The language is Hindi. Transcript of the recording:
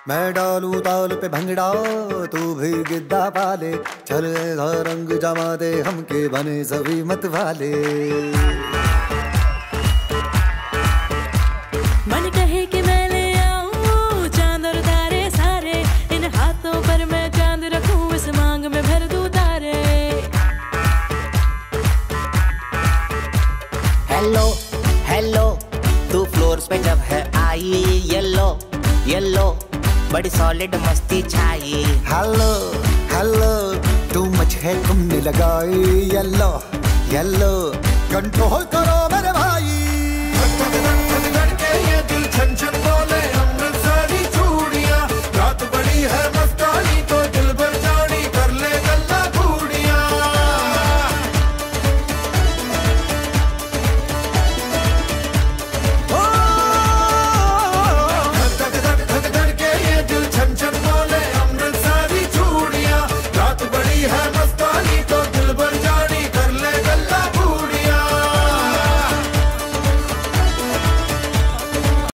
मैं डालूं ताल पे भंगड़ा, तू भी गिद्दा पाले, चल ऐसा रंग जमा दे हमके बने सभी मत वाले। मन कहे कि मैं ले आऊं चांद और तारे सारे, इन हाथों पर मैं चांद रखूं, इस मांग में भर दूं तारे। हेलो हेलो, तू फ्लोर्स पे जब है आई, येलो येलो बड़ी सॉलिड मस्ती छाई। हेलो हेलो, टू मच है तुमने लगाई, येलो येलो कंट्रोल करो